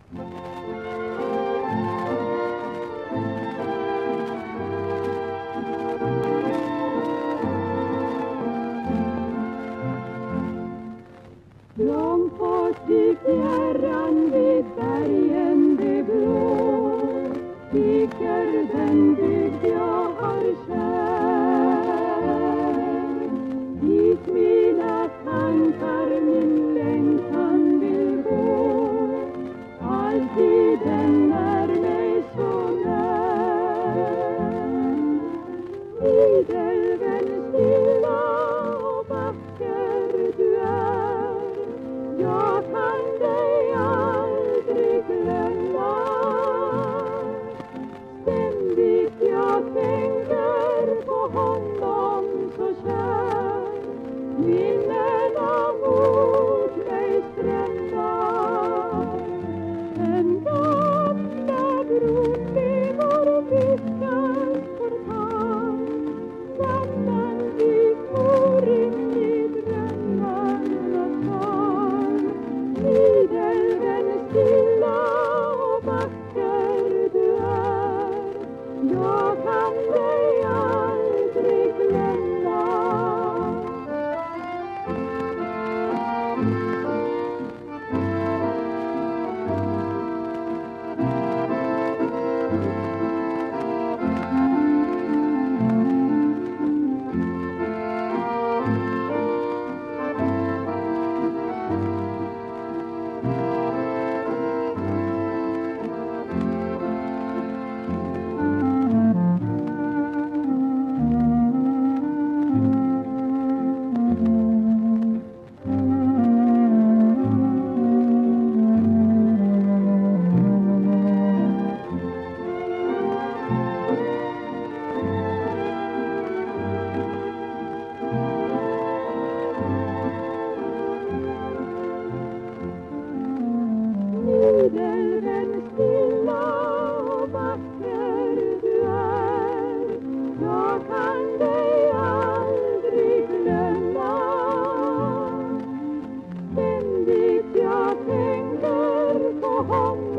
Långt bort i fjärran vid bergen det blå ligger den bygd jag har kär. Dit mina tankar min längtan vill gå, alltid den är mig så när. Vid älven stilla och vacker du är, jag kan dig aldrig glömma. Ständigt jag tänker på honom så kär, minnena mot mig strömmar. Den gamla bron vid vår bygdas portal, samman vi for in i drömmarnas hav. Vid älven stilla och vacker du är, jag kan dig aldrig glömma. Vid älven stilla och vacker du är, jag kan dig aldrig glömma. Ständigt jag tänker på honom